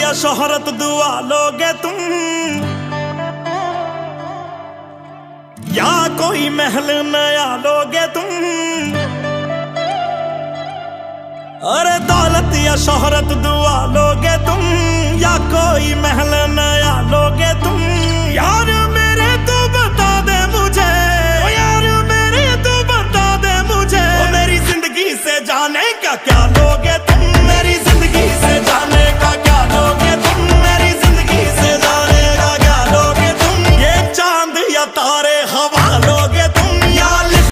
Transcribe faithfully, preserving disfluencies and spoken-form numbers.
या शोहरत दुआ लोगे तुम, या कोई महल नया लोगे तुम। अरे दौलत या शोहरत दुआ लोगे तुम, या कोई महल नया लोगे तुम। यार मेरे तू बता दे मुझे, ओ यार मेरे तू बता दे मुझे, ओ मेरी जिंदगी से जाने का क्या लोगे